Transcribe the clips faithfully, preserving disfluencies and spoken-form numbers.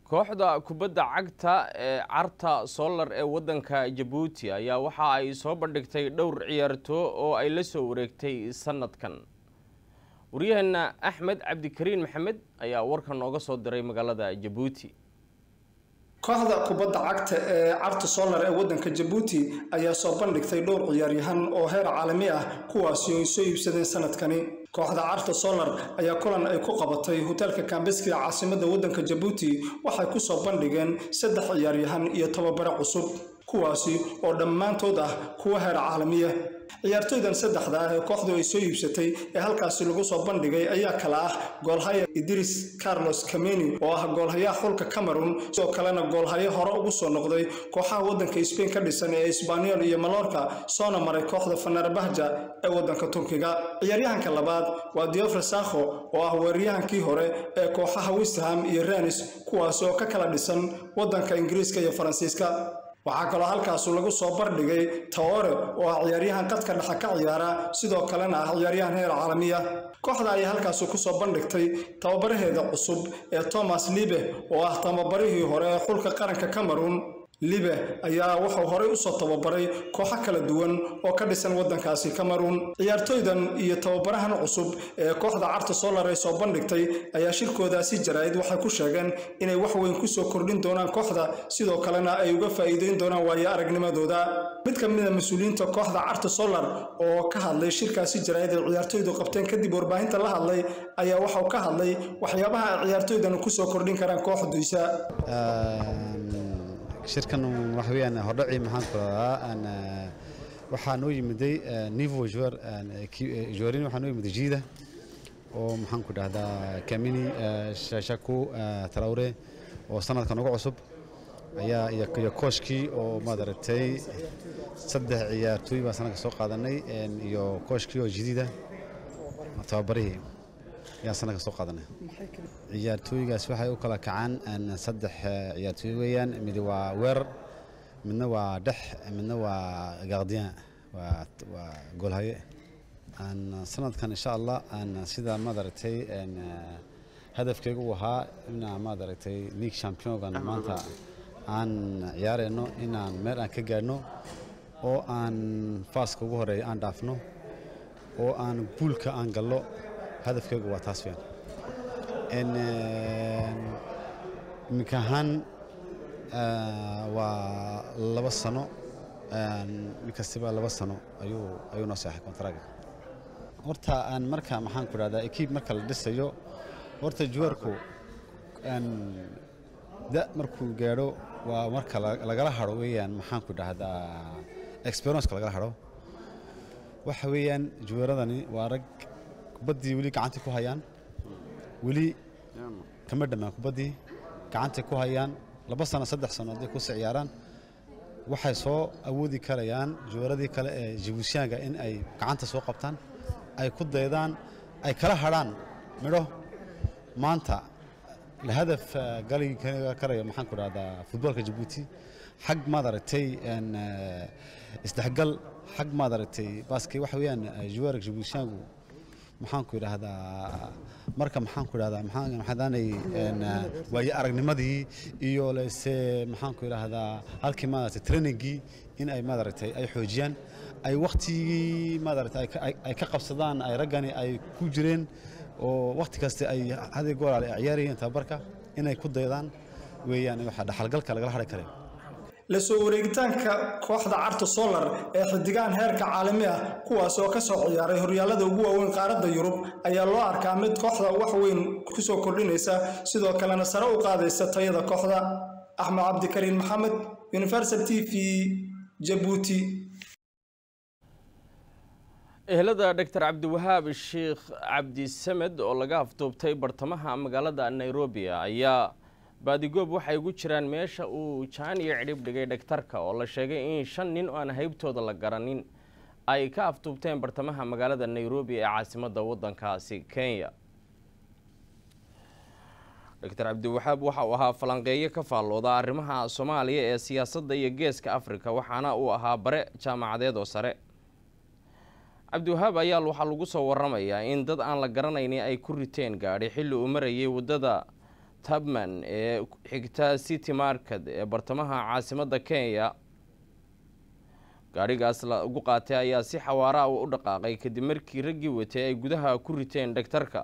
kooxda kubadda cagta ee Carta Solar ee wadanka Djibouti ayaa waxa ay soo bandhigtay dhowr ciyaartooy oo ay la soo wareegtay sanadkan. Wariyahana Axmed Cabdikariin Maxamed ayaa warkan nooga soo diray magaalada Djibouti. kooxda kubadda cagta ee Carta Solar ee wadanka Djibouti ayaa soo bandhigtay dhowr ciyaaryahan oo heer caalami ah kuwaas oo soo iibsadeen sanadkani. kooxda Carta Solar ayaa kulan ay ku qabatay hotelka Kambeski caasimadda wadanka Djibouti waxay ku soo bandhigeen saddex ciyaaryahan iyo tababare cusub kuwaasi oo dhammaantood ah kuwa heer caalami ah. ciyaartooydan saddexda ah ee kooxdu ay soo iibsatay ee halkaas lagu soo bandhigay ayaa kala ah goolhaye Idris Carlos Kameni oo ah goolhayaha xulka Cameroon sidoo kalena goolhaye hore ugu soo noqday kooxaha wadanka Spain ka dhisan ee Espanyol iyo Mallorca soona maray kooxda Fenerbahce ee wadanka Turkiga. ciyaaryahanka labaad waa Diofre Sakho oo ah weeraryahankii hore ee kooxaha West Ham iyo Rennes kuwaas oo ka kala dhisan wadanka Ingiriiska iyo Faransiiska. waxaa kaloo halkaas lagu soo bandhigay Traore oo ah ciyaaryahan qadka dhexe ka ciyaara sidoo kalena ah ciyaaryahan heer caalami ah. kooxda ayaa halkaas ku soo bandhigtay tababaraheeda cusub ee Thomas Libe oo ah tababarihii hore ee xulka qaranka Cameroon. Libe ayaa wuxuu hore u soo tababaray kooxo kala duwan oo ka dhisan wadankaasi Cameroon. ciyaartooydan iyo tababarahan cusub ee kooxda Carta Solar ay soo bandhigtay ayaa shirkoodaasi jaraa'id waxay ku sheegeen inay wax weyn ku soo kordhin doonaan kooxda sidoo kalena ay uga faa'iideyn doonaan waayo aragnimadooda. mid ka mid ah mas'uuliyiinta kooxda Carta Solar oo ka hadlay shirkaasi jaraa'id ay ciyaartooydu qabteen kadib warbaahinta la hadlay ayaa waxa uu ka hadlay waxyaabaha ay ciyaartooydan ku soo kordhin karaan kooxdiisa. shirkan wax weeyaan hordhaci maxaan ku raraa aan waxaan u yimiday niveau joueur joueurin waxaan u yimiday jiida oo maxaan ku dhahdaa Kamini Shashaku Traore oo sanadkan ugu cusub ayaa iyo coachkii oo maadartay saddex ciyaartooy baa sanadka soo qaadanay iyo coachkii oo jiida tababarihii yaa sanadka soo qaadanay. ciyaartooygaas waxay u kala kacaan saddex ciyaartooy weeyaan mid waa weerar midna waa dhex midna waa gardien waa waa goolhaye aan sanadkan insha Allah aan sida maadartay aan hadafkaygu ahaa inaan maadartay league championgan maanta aan ciyaareyno inaan meel aan ka gaarno oo aan faaska ugu horeeyo aan dhaafno oo aan guulka aan gallo hadafkaygu waa taas weeyaan. ان مكان waa laba sano mikasiba laba sano ayuu ayuu noo saxay kontraga. horta aan marka maxaan ku radaa equipe marka la dhisayo horta juwarku aan da markuu gaaro waa marka laga haro weeyaan maxaan ku dhahdaa experience laga haro waxa weeyaan juwaradani waa rag kubadii wali gacanta ku hayaan wali kama dhamaan kubadii gacanta ku hayaan laba sano saddex sano ay ku ciyaaraan waxay soo awoodi karayaan jooradii kale ee Djiboutiyaanka in ay gacanta soo qabtaan ay ku daydaan ay kala haraan midho maanta la hadaf gali karayo maxaan ku radaa futbolka Djibouti xag maadartay in isdhaxgal xag maadartay baaskii wax weeyaan jooradka Djiboutiyaanku maxaan ku yiraahdaa marka maxaan ku yiraahdaa maxaan maxadanay in way aragnimadii iyo leese maxaan ku yiraahdaa halkii maartay trainingii in ay maadartay ay xoojiyaan ay waqtigii maadartay ay ka qabsadaan ay ragani ay ku jireen oo waqti kasta ay hadi gool ay ciyaarayeen tabarka in ay ku daydaan weeyaan waxa dhaxalgalka laga haray kare. la soo wareegitaanka kooxda Carta Solar ee xidigaan heerka caalami ah kuwaas oo ka soo ciyaaray horyaalada ugu waaweyn qaaradda Yurub ayaa loo arkaa mid kooxda wax weyn ku soo kordhinaysa sidoo kalena sare u qaadaysa tayada kooxda. Axmed Cabdikariin Maxamed, Universal T V, Djibouti. ehelada Doctor Cabdiwahaab Sheekh Cabdi Samed oo laga afduubtay bartamaha magaalada Nairobi ayaa baadigoob waxay ugu jiraan meesha uu jaan iyo cidhib dhigay dhaktarka oo la sheegay in shan nin oo aan haybtooda la garanin ay ka afduubteen bartamaha magaalada Nairobi ee caasimadda wadankaasi Kenya. Doctor Cabdiwahaab waxa uu ahaa falanqeeye ka faallooda arrimaha Soomaaliya ee siyaasadda iyo geeska Afrika waxaana uu ahaa bare jaamacadeed oo sare. Cabdiwahaab ayaa waxa lagu soo waramayaa in dad aan la garanaynin ay ku riteen gaari xilli uu marayay wadada Tubman ee xigta City Market ee bartamaha caasimadda Kenya gaarigaas la ugu qaatay ayaa si xawaara ah u dhaqaaqay kadib markii raggii watay ay gudaha ku riteen dhaktarka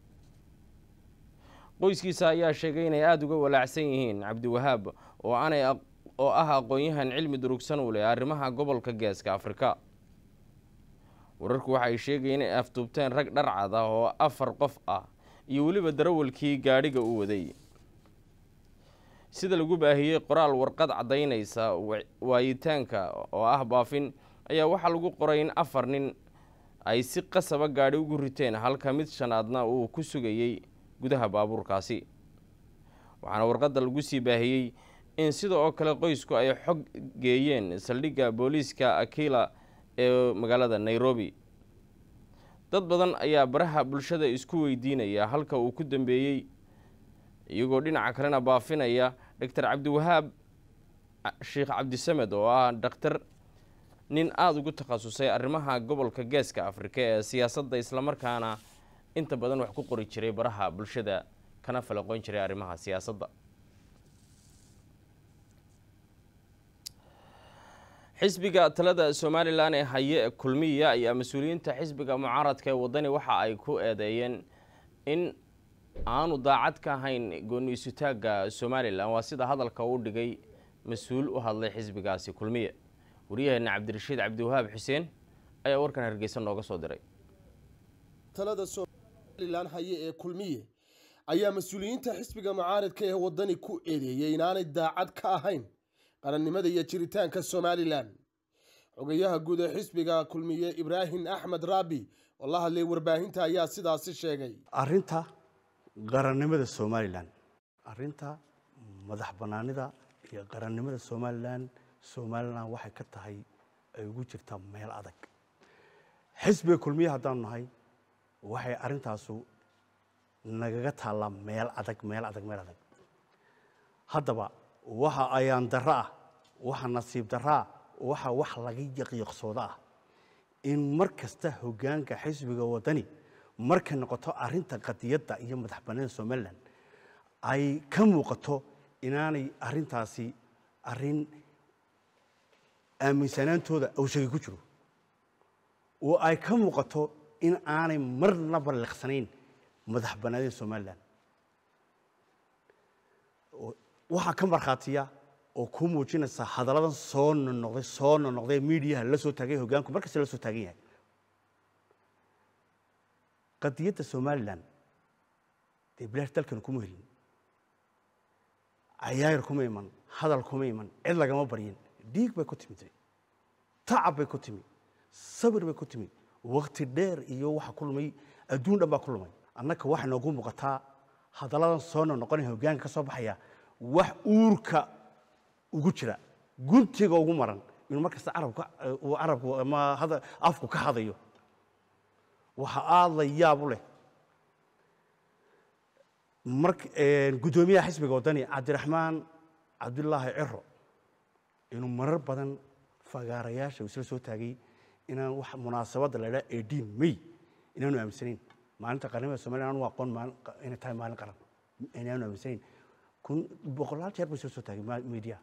qoyskiisa ayaa sheegay inay aad uga walaacsan yihiin Cabdiwahaab oo aanay oo ah aqoon-yahan cilmi durugsan u leh arrimaha gobolka Geeska Afrika wararku waxay sheegayeen in ay afduubteen rag dhar cad ah oo afar qof ah iyo waliba darawalkii gaadhiga u waday sida lagu baahiyay qoraal warqad cadeynaysa waayitaanka oo ah baafin ayaa waxa lagu qoray in afar nin ay si qasaba gaadhi ugu riteen halka mid shanaadna uu ku sugayay gudaha baabuurkaasi waxaana warqadda lagu sii baahiyay in sida oo kale qoysku ay xog geeyeen saldhigga booliiska Akila ee magaalada Nairobi dad badan ayaa baraha bulshada isku weydiinaya halka uu ku dambeeyay iyagoo dhinaca kalena baafinaya Doctor Cabdiwahaab Sheikh Cabdisamed oo ah dhakhtar nin aad ugu takhasusay arrimaha gobolka Geeska Afrika ee siyaasadda isla markaana inta badan wax ku qori jiray baraha bulshada kana falaqoon jiray arrimaha siyaasadda xisbiga talada Somaliland ee haye kulmiya ayaa mas'uuliyiinta xisbiga mucaaradka ee wadani waxa ay ku eedeeyeen in aanu daacad ka ahayn go'aansitaaga Somaliland waa sida hadalka uu dhigay mas'uul u hadlay xisbigaasi kulmiya wariyaheena Cabdirashiid Cabdiwahaab Xuseen ayaa warkan Hargeysa nooga soo diray talada Somaliland haye ee kulmiye ayaa mas'uuliyiinta xisbiga mucaaradka ee wadani ku eedeeyay inaanay daacad ka ahayn qarannimada iyo jiritaanka Somaliland xogayaha guud ee xisbiga kulmiye Ibrahim Ahmed Rabi oo la hadlay warbaahinta ayaa sidaas sheegay arinta qarannimada Somaliland arinta madax banaanida iyo qarannimada Somaliland Somaliland waxay ka tahay ay ugu jirtaa meel adag xisbiga kulmiye hadaan nahay waxay arintaasu nagaga taala meel adag meel adag meel adag haddaba waxa ayaan daraa waxa nasiib daraa waxa wax laga yaqiiqsooda in markasta hoggaanka xisbiga wadani marka noqoto arinta qadiyada iyo madaxbannaanida Somaliland ay ka muuqato inaanay arintaasi arin aaminsanaantooda oo shaqo ku jiro oo ay ka muuqato in aanay marnaba liqsanayn madaxbannaanida Somaliland waxa ka marxaatiya oo ku muujinaysa hadaladan soo noqday soo noqday media la soo taagay hoggaanku markasta la soo taagan yahay qadiyada Somaliland ee bilash dalkan ku muhiim ayaayir kuma iman hadal kuma iman cid laga ma baryin dhiig bay ku timid tacab bay ku timid sabir bay ku timid waqti dheer iyo waxa kulmay adduun dhan baa kulmay annaka waxa noogu muuqataa hadaladan soo noqonay hoggaanka ka soo baxaya wax uurka ugu jira guntiga ugu maran inuu markasta arabka uu arabku ama hada afku ka hadayo waxa aad la yaab u leh marka gudoomiyaha xisbiga wadani Cabdiraxmaan Cabdullaahi Ciro inuu marar badan fagaarayaasha uu soo taagay inaan wax munaasabada la yiraahdo eighteen May inaanu aaminsaneyn maalinta qarnimada Soomaaliland waa qoon maalin inay tahay maalin qaran inaanu aaminsaneyn kun boqolaal jeer buu soo taagay media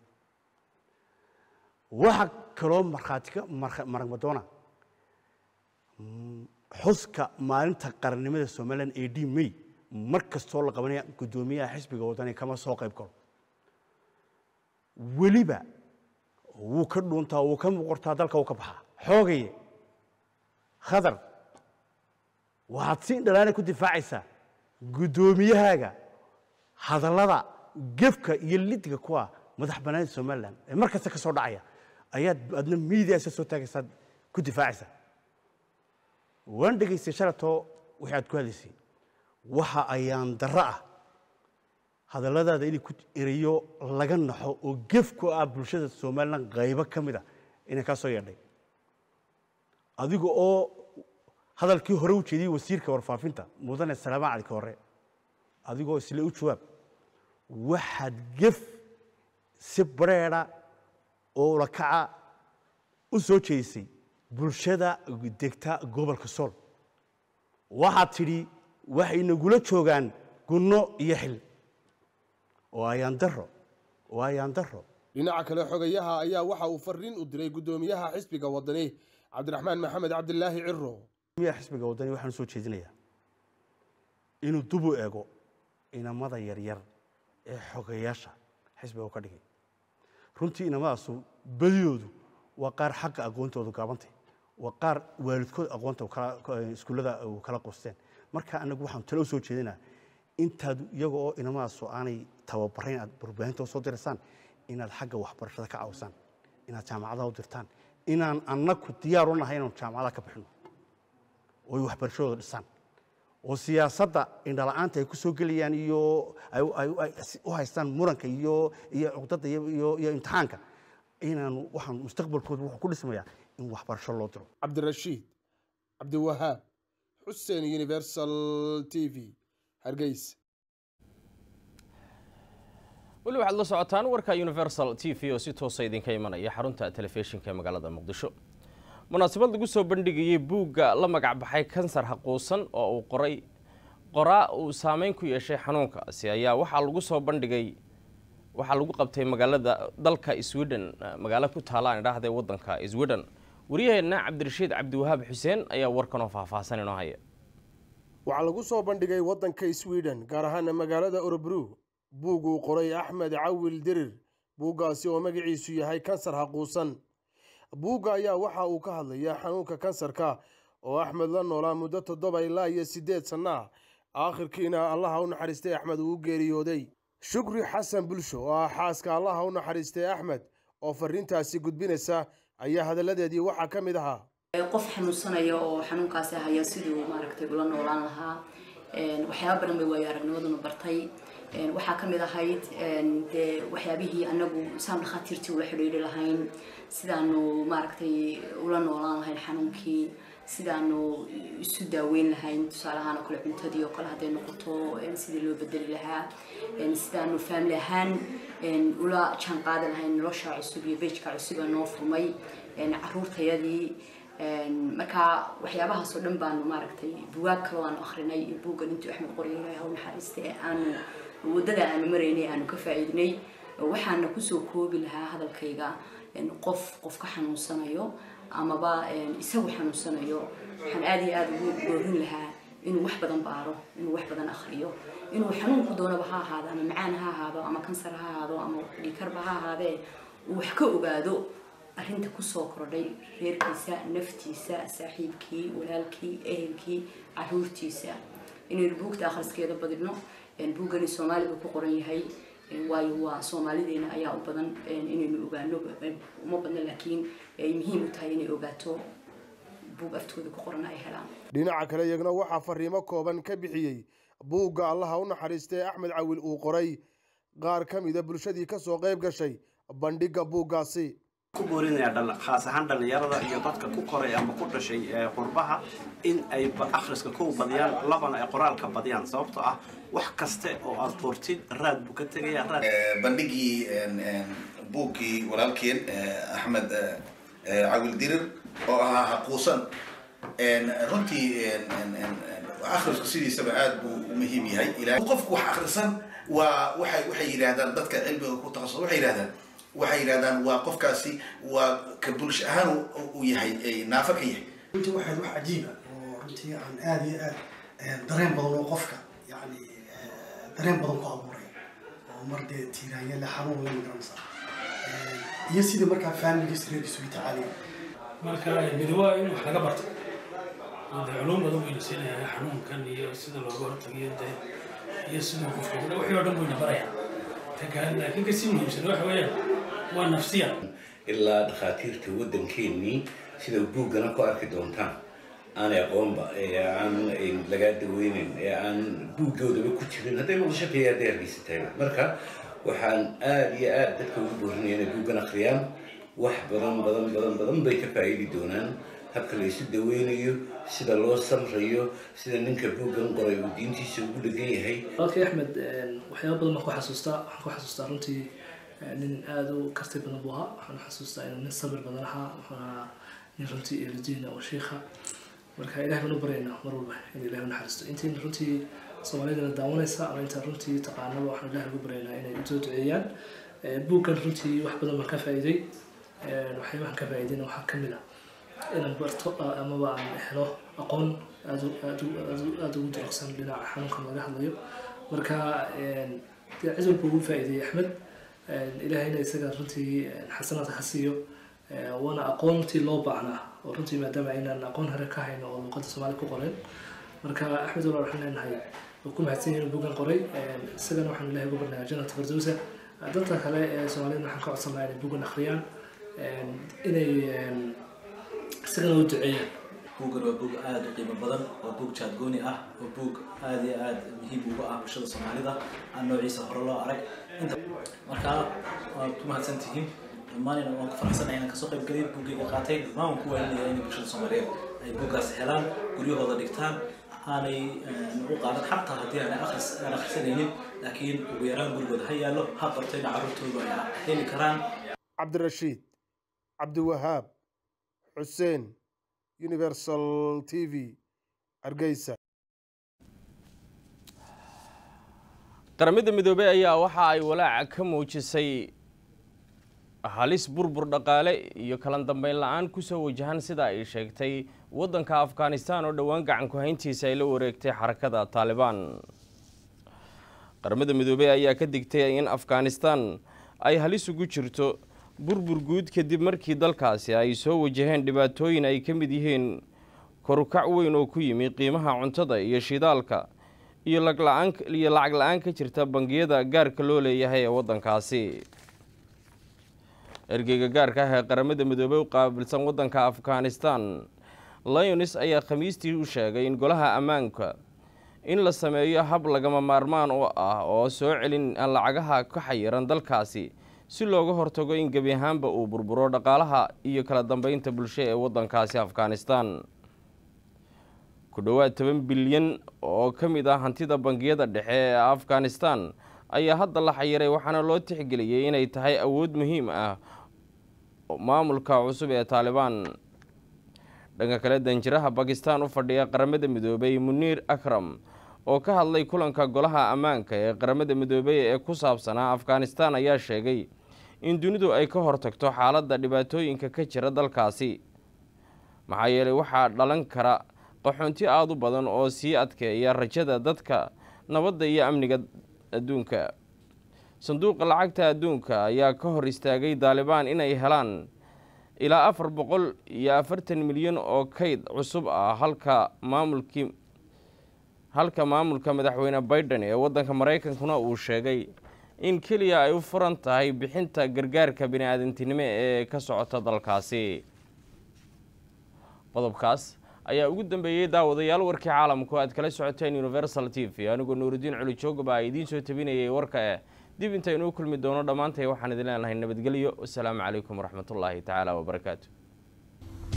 waxa kaloo marxaatiga maragmadoona xuska maalinta qarannimada Somaliland eighteen May markastoo la qabanaya gudoomiyaha xisbiga wadani kama soo qayb galo waliba wuu ka dhuuntaa wuu ka muuqataa dalka uu ka baxaa xoogay khadar waxaad si dhalaana ku difaacaysaa gudoomiyahaaga hadallada gefka iyo lidga kuwa madax banaanida Somaliland ee markasta ka soo dhacaya ayaad adna media soo taagaysaa ku difaacaysaa waan dhageystay sharato waxaad ku hadlaysay waxa ayaan daraa hadalladaada inay ku eriyo laga naxo oo gefku ah bulshada Somaliland qaybo kamida inay ka soo yeedhay adiga oo hadalkii hore u jeediyay wasiirka warfaafinta mudane Salaam Cali Koore adigoo isla u jawaab waxaad gef si bareera oo la kaca u soo jeesay bulshada degta gobolka Sool waxa tiri waxay nagula joogan gunno iyo xil oo ayaan daro oo ayaan daro dhinaca kale xogayaha ayaa waxa uu fariin u diray gudoomiyaha xisbiga wadani cabdiraxmaan maxamed cabdilaahi ciro gudoomiyaha xisbiga wadani waxaan soo jeedinayaa inuu dib u eego inamada yaryar ee xogayaasha xisbiga ka dhigay runtii inamadaas badiyoodu waa qaar xaq aqoontoodu gaabantay waa qaar waalidkood aqoonta iskuulada kala qosteen marka anagu waxaan talo soo jeedinaa intaad iyaga oo inamadaas aanay tababarayn aad warbaahinta soo diraysaan inaad xagga waxbarashada ka caawisaan inaad jaamacadaha u dirtaan inaan annagu diyaar u nahay inaan jaamacadaha ka bixino oo ay waxbarashadooda dhisaan oo siyaasadda indhala-aanta ay ku soo gelayaan iyo ay u haystaan muranka iyo iyo cuqdada iyo iyo imtixaanka inaan waxaan mustaqbalkooda wuxuu ku dhismayaa in waxbarasho loo diro cabdirashiid cabdiwahaab xuseen universal t v hargeysa weli waxaad la socotaan warka universal t v oo si toosa idinka imanaya xarunta telefishinka ee magaalada muqdisho munaasabad lagu soo bandhigayay buugga la magac baxay kansar xaquusan oo uu qoray qoraa uu saameyn ku yeeshay xanuunkaasi ayaa waxaa lagu soo bandhigay waxaa lagu qabtay magaalada dalka Sweden magaalo ku taala aan dhaahday wadanka Sweden wariyaheena cabdirashiid cabdiwahaab xuseen ayaa warkan oo faahfaahsan inoo haya waxaa lagu soo bandhigay wadanka Sweden gaar ahaan magaalada Örebro buug uu qoray Axmed Cawil Dirir buuggaasi oo magaciisu yahay kansar xaquusan buugga ayaa waxa uu ka hadlayaa xanuunka kansarka oo Axmed la noolaa muddo toddoba ilaa iyo siddeed sano aakhirkiina Allah u naxariistay Axmed uu geeriyooday shukri xasan bulsho oo ah xaaska Allah u naxariistay Axmed oo fariintaasi gudbinaysa ayaa hadaladeedii waxa ka mid ahaa qof xanuunsanaya oo xanuunkaasi haya sidoo maaragtay ula noolaan lahaa een waxyaabo badan bay way aragnimaduna bartay een waxa ka mid ahayd een de waxyaabihii anagu saan dhaqaatiirtii ula xiriiri lahayn sidaanu maaragtay ula noolaan lahayn xanuunkii sidaanu isu daaweyn lahayn tusaale ahaan oo kale cuntadii oo kale haday noqoto een sidii loo bedeli lahaa een sidaanu family ahaan een ula jaan qaadan lahayn nolosha cusub iyo beejka cusub oo noo furmay een caruurtayadii een marka waxyaabahaas oo dhan baan maaragtay buugaag kale oo aan akhrinay iyo buuggan intii Axmed Qori Ilaahay ha u naxariistay aanu wadada aan mareynay aanu ka faa'iidnay waxaana ku soo koobi lahaa hadalkayga in qof qof ka xanuunsanayo ama ba isagu xanuunsanayo waxaan aad iyo aad ugu doorin lahaa inuu wax badan baaro inuu wax badan akhriyo inuu xanuunku doonaba ha ahaado ama macaan ha ahaado ama kansar ha ahaado ama dhiigkarba ha ahaadee uu wax ka ogaado arrinta ku soo kordhay reerkiisa naftiisa saaxiibkii walaalkii ehelkii caruurtiisa inuu buugta akhriskeeda badino in buugani Soomaaliga ku qoran yahay waayo waa Soomaalideena ayaa u badan inaynu ogaano uma badna laakiin ay muhiim u tahay inay ogaato buug aftooda ku qoran ay helaan dhinaca kale iyagana waxa fariimo kooban ka bixiyay buugga Allah u naxariistay Axmed Cawil uu qoray qaar kamid ah bulshadii ka soo qayb gashay bandhiga buuggaasi ku boorinaya dal khaas ahaan dhalinyarada iyo dadka ku koray ama ku dhashay qurbaha in ay akhriska ku badiyaan labana ay qoraalka badiyaan sababtoo ah wax kaste oo aad qortid raad buu ka tagayaa raad bandhigii buugii walaalkeen Axmed Cawil Dirir oo ah xaquusan runtii akhriska sidiisaba aad buu muhiim yahay ilaa qofku wax akhrisan waa waxay waxay yiraahdaan dadka cilmiga ku takhasus waxay yiraahdaan waxay yiraahdaan waa qofkaasi waa ka bulsho ahaan uu yahay naafa ka yahay runtii waxay wax cajiib ah oo runtii aan aad iyo aad dareen badan oo qofka yani dareen badan ku abuuray oo marde tiiraanya la xanuun la magaranaysa iyo sidii markaa families reerisu tacaaliya marka midwaa in wax laga barto culuum badan way siinayaan xanuunkan iyo sida looga hortagiyo iyo sida qofka wixii oo dhan buu baraya tagaan laakiin ka sii muhiimsan waxa weeyaan waa nafsiya ilaa dhakhaatiirta waddankeennii sida buuggana ku arki doontaan aan aqoonba ee aan laga daweynin ee aan buuggoodaba ku jirin hadday nolosha qiyaada yargiisatay marka waxaan aad iyo aad dadka ugu boorinayaa inay buuggan akhriyaan wax badan badan badan badan bay ka faa'iidi doonaan habka la isu daweynayo sida loo samrayo sida ninka buuggan qoray uu diintiisa ugu dhagan yahay halkii Axmed waxyaabo badan ma ku xasuustaa waxaan ku xasuustaa runtii nin aad u karti badan buu ahaa waxaan xasuustaa inuu nin sabir badan ahaa waxaan nin runtii eelidiina oo sheekha marka ilaahay banu bareena mar walba in ilaahay naxariisto intii runtii soomaalidana daawanaysa ama inta runtii taqaanaba waxaan ilaahay ugu baryaynaa inay u soo duceeyaan buuggan runtii wax badan baan ka faa'iiday waxyaabahan ka faa'iidayna waxaa ka mid ah inaan barto amaba aan helo aqoon aad aad ugu durugsan dhinaca xanuunkan laga hadlayo marka cid walba ugu faa'iideeyey axmed ilaahayna isaga runtii xasanaadka ha siiyo waana aqoontii loo baahnaa oo runtii maadaama aynaan aqoon hore ka hayno oo luqadda soomaali ku qoreen marka axmed walaal waxaan leenahay wuu ku mahadsan yahay buuggan qoray isagana waxaan ilaahay ugu barnayaa jannata firdawsa dadka kale ee soomaalida waxaan ka codsan lahaa inay buuggan akhriyaan inay isagana u duceeyaan buuggan waa buug aada u qiimo badan waa buug jaadgooni ah waa buug aada iyo aada muhiim uga ah bulshada soomaalida aan noociisa hore loo arag inta markaa waad ku mahadsan tihiin dhammaanina waan ku faraxsanahay inaan kasoo qayb gelin buuggayga qaatay dhammaan waan ku waaninayaa inay bulshada soomaaliyeed ay buuggaas helaan guryahooda dhigtaan aanay u qaadan xataa haddii aanay akhris aan akhrisanaynin laakiin ugu yaraan gurigooda ha yaallo ha bartayna carruurtoodu ay heli karaan cabdirashiid cabdiwahaab xuseen universal t v hargeysa qaramada midoobay ayaa waxa ay walaac ka muujisay halis burbur dhaqaale iyo kala dambeyn la-aan kusoo wajahan sida ay sheegtay waddanka afghanistan oo dhowaan gacan ku hayntiisa ay la wareegtay xarakada taalibaan qaramada midoobay ayaa ka digtay in afghanistan ay halis ugu jirto burbur guud kadib markii dalkaasi ay soo wajaheen dhibaatooyin ay ka mid yihiin korukac weyn oo ku yimi qiimaha cuntada iyo shidaalka iyo iyo lacag la-aan ka jirta bangiyada gaarka loo leeyahay ee waddankaasi ergeyga gaarka ah ee qaramada midoobey u qaabilsan waddanka afghanistan lionis ayaa khamiistii u sheegay in golaha ammaanka in la sameeyo hab lagama maarmaan oo ah oo soo celin lacagaha ka xayiran dalkaasi si looga hortago in gebi ahaanba uu burburo dhaqaalaha iyo kala dambeynta bulsho ee waddankaasi afghanistan ku dhowaad toban bilyan oo ka mid ah hantida bangiyada dhexe ee afghanistan ayaa hadda la xayiray waxaana loo tixgeliyey inay tahay awood muhiim ah maamulka cusub ee taalibaan dhanka kale danjiraha bakistan u fadhiya qaramada midoobey muniir akram oo ka hadlay kulanka golaha ammaanka ee qaramada midoobey ee ku saabsanaa afghanistan ayaa sheegay in dunidu ay ka hortagto xaaladda dhibaatooyinka ka jira dalkaasi maxaa yeelay waxaa dhalan kara qaxoonti aada u badan oo sii adkeeya rajada dadka nabadda iyo amniga adduunka sanduuqa lacagta adduunka ayaa ka hor istaagay taalibaan inay helaan ilaa afar boqol iyo afartan milyan oo kayd cusub ah halka maamulkii halka maamulka madaxweyne biden ee waddanka maraykankuna uu sheegay in keliya ay u furan tahay bixinta gargaarka bini-aadantinimo ee ka socota dalkaasi qodobkaas ayaa ugu dambeeyey daawadayaal warkii caalamku aad kala socoteen universal t v anigoo nuuridiin culi joogaba a idiin soo tabinayay warka eh dib intaynuu kulmi doono dhammaantay waxaan idin leenahay nabadgelyo wasalaamu calaykum waraxmatullaahi tacaala wabarakaatu